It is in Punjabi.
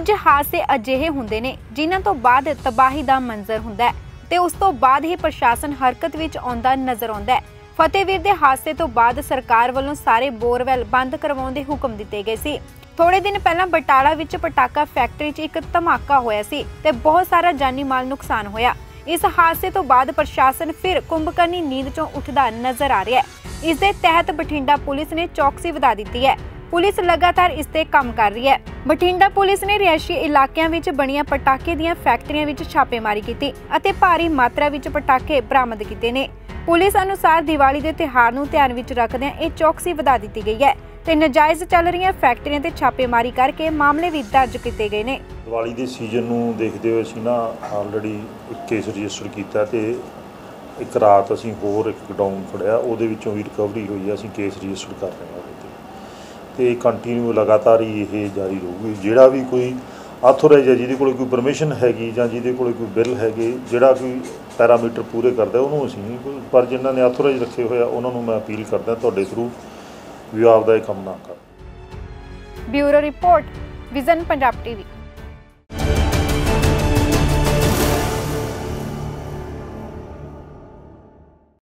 ਕੁਝ ਹਾਦਸੇ ਅਜਿਹੇ ਹੁੰਦੇ ਨੇ ਜਿਨ੍ਹਾਂ ਤੋਂ ਬਾਅਦ ਤਬਾਹੀ ਦਾ ਮੰਜ਼ਰ ਹੁੰਦਾ ਹੈ ਤੇ ਉਸ ਤੋਂ ਬਾਅਦ ਹੀ ਪ੍ਰਸ਼ਾਸਨ ਹਰਕਤ ਵਿੱਚ ਆਉਂਦਾ ਨਜ਼ਰ ਆਉਂਦਾ ਹੈ। ਫਤਿਹਵੀਰ ਦੇ ਹਾਦਸੇ ਤੋਂ ਬਾਅਦ ਸਰਕਾਰ ਵੱਲੋਂ ਸਾਰੇ ਬੋਰਵੈਲ ਬੰਦ ਕਰਵਾਉਣ ਦੇ ਹੁਕਮ ਦਿੱਤੇ ਗਏ ਸੀ। ਥੋੜੇ ਦਿਨ ਪਹਿਲਾਂ ਬਟਾਲਾ ਵਿੱਚ ਪਟਾਕਾ ਫੈਕਟਰੀ 'ਚ ਇੱਕ ਧਮਾਕਾ ਹੋਇਆ ਸੀ ਤੇ ਬਹੁਤ ਸਾਰਾ ਜਾਨੀ ਮਾਲ ਨੁਕਸਾਨ ਹੋਇਆ। ਇਸ ਹਾਦਸੇ ਤੋਂ ਬਾਅਦ ਪ੍ਰਸ਼ਾਸਨ ਫਿਰ ਕੁੰਭਕਰਨੀ ਨੀਂਦ 'ਚੋਂ ਉੱਠਦਾ ਨਜ਼ਰ ਆ ਰਿਹਾ ਹੈ। ਇਸ ਦੇ ਤਹਿਤ ਬਠਿੰਡਾ ਪੁਲਿਸ ਨੇ ਚੌਕਸੀ ਵਧਾ ਦਿੱਤੀ ਹੈ। ਪੁਲਿਸ ਲਗਾਤਾਰ ਇਸ ਤੇ ਕੰਮ ਕਰ ਰਹੀ ਹੈ। ਬਠਿੰਡਾ ਪੁਲਿਸ ਨੇ ਰਿਹਾਇਸ਼ੀ ਇਲਾਕਿਆਂ ਵਿੱਚ ਬਣੀਆਂ ਪਟਾਕੇ ਦੀਆਂ ਫੈਕਟਰੀਆਂ ਵਿੱਚ ਛਾਪੇਮਾਰੀ ਕੀਤੀ ਅਤੇ ਭਾਰੀ ਮਾਤਰਾ ਵਿੱਚ ਪਟਾਕੇ ਬਰਾਮਦ ਕੀਤੇ ਨੇ। ਪੁਲਿਸ ਅਨੁਸਾਰ ਦੀਵਾਲੀ ਦੇ ਤਿਉਹਾਰ ਨੂੰ ਧਿਆਨ ਵਿੱਚ ਰੱਖਦਿਆਂ ਇਹ ਚੌਕਸੀ ਵਧਾ ਦਿੱਤੀ ਗਈ ਹੈ ਤੇ ਨਜਾਇਜ਼ ਚੱਲ ਰਹੀਆਂ ਫੈਕਟਰੀਆਂ ਤੇ ਛਾਪੇਮਾਰੀ ਕਰਕੇ ਮਾਮਲੇ ਵੀ ਦਰਜ ਕੀਤੇ ਗਏ ਨੇ। ਦੀਵਾਲੀ ਦੇ ਸੀਜ਼ਨ ਨੂੰ ਦੇਖਦੇ ਹੋਏ ਅਸੀਂ ਨਾ ਆਲਰੇਡੀ ਇੱਕ ਕੇਸ ਰਜਿਸਟਰ ਕੀਤਾ ਤੇ ਇੱਕ ਰਾਤ ਅਸੀਂ ਹੋਰ ਇੱਕ ਗਡਾਊਨ ਫੜਿਆ, ਉਹਦੇ ਵਿੱਚੋਂ ਵੀ ਰਿਕਵਰੀ ਹੋਈ ਹੈ। ਅਸੀਂ ਕੇਸ ਰਜਿਸਟਰ ਕਰ ਰਹੇ ਹਾਂ ਤੇ ਕੰਟੀਨਿਊ ਲਗਾਤਾਰ ਹੀ ਇਹ ਜਾਰੀ ਰਹੂਗੀ। ਜਿਹੜਾ ਵੀ ਕੋਈ ਆਥੋਰਾਈਜ਼ ਹੈ, ਜਿਹਦੇ ਕੋਲ ਕੋਈ ਪਰਮਿਸ਼ਨ ਹੈਗੀ ਜਾਂ ਜਿਹਦੇ ਕੋਲ ਕੋਈ ਬਿੱਲ ਹੈਗੇ, ਜਿਹੜਾ ਕੋਈ ਪੈਰਾਮੀਟਰ ਪੂਰੇ ਕਰਦਾ ਉਹਨੂੰ ਅਸੀਂ, ਪਰ ਜਿਨ੍ਹਾਂ ਨੇ ਆਥੋਰਾਈਜ਼ ਰੱਖੇ ਹੋਏ ਆ ਉਹਨਾਂ ਨੂੰ ਮੈਂ ਅਪੀਲ ਕਰਦਾ ਤੁਹਾਡੇ ਥਰੂ ਵੀ ਆਪਦਾ ਇਹ ਕੰਮ ਨਾ ਕਰਨ। Bureau report, Vision Punjab TV.